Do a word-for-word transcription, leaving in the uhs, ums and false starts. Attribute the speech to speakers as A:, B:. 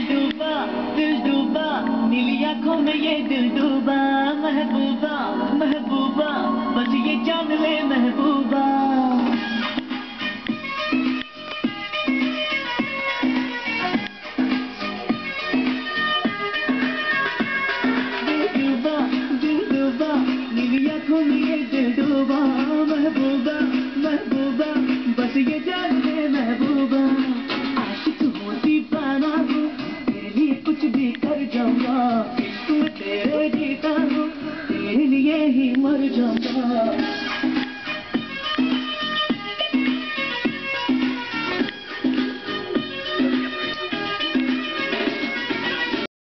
A: डूबा दिल डूबा नीली आंखों में ये दिल डूबा महबूबा महबूबा बस ये जान ले महबूबा दिल डूबा दिल डूबा नीली आंखों में ये दिल डूबा महबूबा महबूबा बस ये जान ले महबूबा आशिक हूँ दीवाना हूँ तेरे लिए कुछ भी कर जाऊंगा तू तेरे जीता हूँ तेरे लिए ही मर जाऊंगा